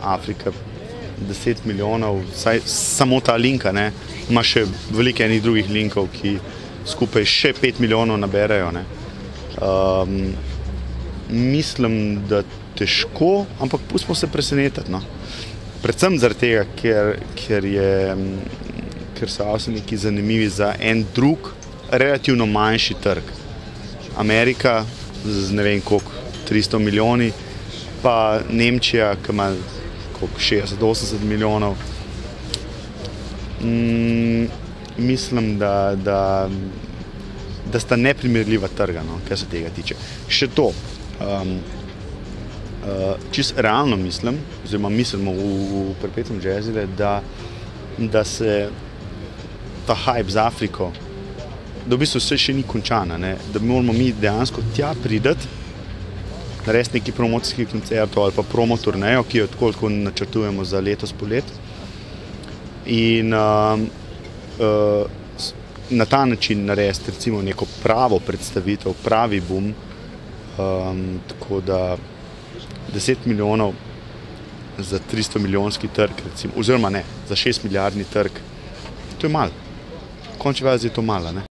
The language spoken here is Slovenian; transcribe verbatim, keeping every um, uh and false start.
Afrika deset milijonov, saj samo ta linka, ne, ima še veliko enih drugih linkov, ki skupaj še pet milijonov naberajo, ne. Um, mislim, da težko, ampak pustimo se presenetiti, no. Predvsem zaradi tega, ker, ker, je, ker so Avstrijci zanimivi za en drug, relativno manjši trg. Amerika z ne vem koliko, tristo milijoni, pa Nemčija, ki ima koliko, šestdeset do osemdeset milijonov. Mm, mislim, da, da, da sta neprimerljiva trga, no, kar se tega tiče. Še to, um, uh, čisto realno mislim, oziroma mislimo v, v Perpetuum Jazzile, da, da se ta hype z Afriko, da v bistvu vse še ni končana, ne? Da moramo mi dejansko tja prideti, narediti neki promocijski koncert ali pa promo turnejo, ki jo tako tako načrtujemo za letos polet. In uh, uh, na ta način narediti recimo neko pravo predstavitev, pravi boom, um, tako da deset milijonov za tristo milijonski trg, recimo, oziroma ne, za šest milijardni trg, to je malo. V končni fazi je to malo, ne?